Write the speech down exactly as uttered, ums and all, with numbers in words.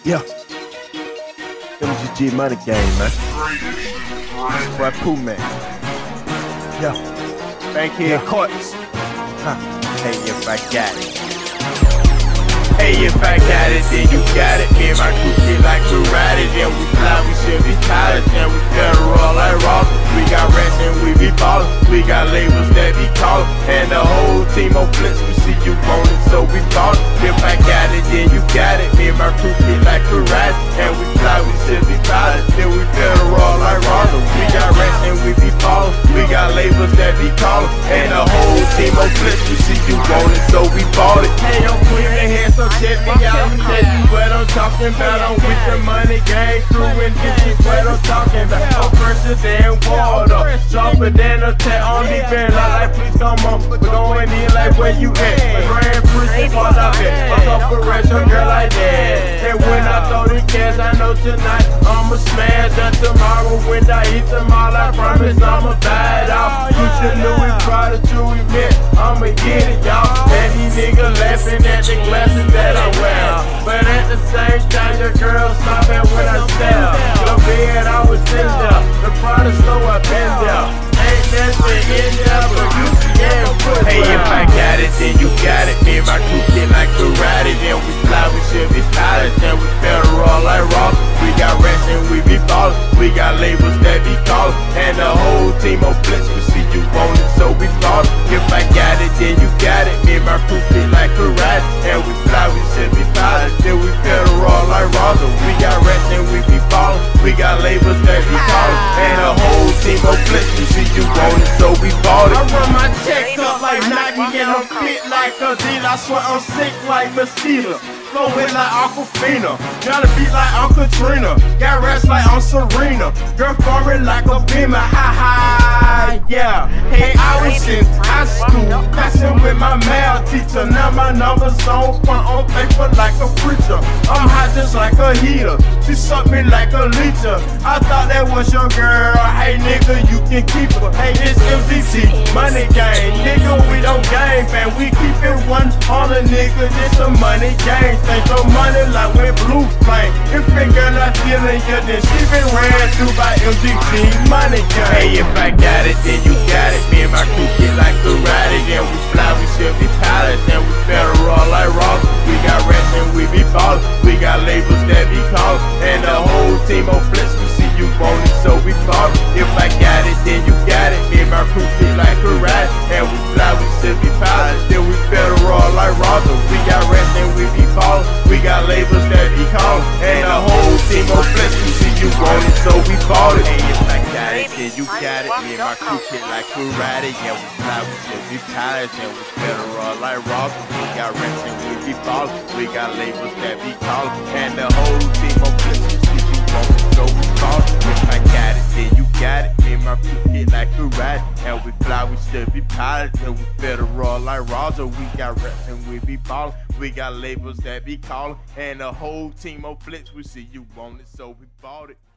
Yeah. M G G Money Game, man. Boy, Pooh Man. Yeah. Bankhead yeah. Courts. Huh. Hey, if I got it. Hey, if I got it, then you got it. Me and my crew feel like we ride it. Then we fly, we should be tired. Then we federal like rock. We got rats and we be ballin'. We got labels that be callin'. And the whole team on flips, we see you want it, so we ballin'. If I got it, then you got it. Me and my crew feel like we ride it. And we fly, we should be tired. Then we federal like rock. We got rats and we be ballin'. We got labels that be callin'. And the whole team on flips, we see you want it, so we ballin'. Hey, I'm clear the head, so check me out and tell you what I'm talking about. I'm with the money gang crew and this is what I'm talking about. I'm fresher than water, sharper than a tat. On the bend like please come on. We're going in like where you at. My grand priest part of it. I'm up for rest, a girl like that. And when I throw the cash, I know tonight I'ma smash. And tomorrow when I hit the mall, I promise I'ma buy it off. Gucci, Louis, Prada, Chewy, Mint, I'ma get it, y'all. And these niggas laughing at the glasses that I wear. But at the same time, your girl stop at when I sell. Your bed, I was in there. The Prada store, I been there. Ain't nothing in there, but you can put. Hey, if I got it, then you got it. Me and my crew get like karate. Then we fly, we should be pilots. Then we federal like rock. We got rats and we be ballin'. We got labels that be callin'. And the whole team on flips, we see you want it, so we ballin'. If I got it, then you got it. Me and my crew get like karate. And we fly, we should be pilots. Then we federal like rock. We got rats and we be ballin'. We got labels that be callin'. And the whole team on flips, we see you want it, so we ballin'. I run my checks up like Nike and I'm fit like a dealer. I swear I'm sick like mosquito. Flow with like Aquafina, gotta beat like Uncle Trina. Got rats like I'm Serena, girl foreign like a beamer. Ha ha, yeah. Hey, I was in high school, passing with my math teacher. Now my numbers on front on paper like a preacher. I'm hot just like a heater. She sucked me like a leecher. I thought that was your girl. Hey nigga, you can keep her. Hey, it's M D T, money game, nigga. We don't game, man. We keep it one hundred, nigga. This a money game. Think your money like with blue flame. If a girl not feeling you, then she been ran through by M D T money gang. Hey, if I got it, then you got it. Me and my crew get like karate. Then we fly, we should be pilots. Then we federal like rock. We got rats and we be ballin'. We got labels that be callin'. And the whole team on flips, we see you want it, so we ballin'. If I got it, then you got it. Me and my crew get like karate. And we fly, we should be pilots. Then we federal like rock. We got rats and we be ballin'. We got labels that be callin'. And the whole team on flips, we see you want it, so we ballin'. Hey, if I got it, then you got it. Me and my crew get like karate. Yeah, we fly, we should be pilots. And we federal like rock. We got rats and we be ballin'. We got labels that be callin'. And the whole team on flips, we see you want it, so we ballin'. If I got it, then you got it. Me and my crew get like karate. And we fly, we should be pilots. And we federal like Roger. We got reps and we be ballin'. We got labels that be callin'. And the whole team on flips, we see you want it, so we bought it.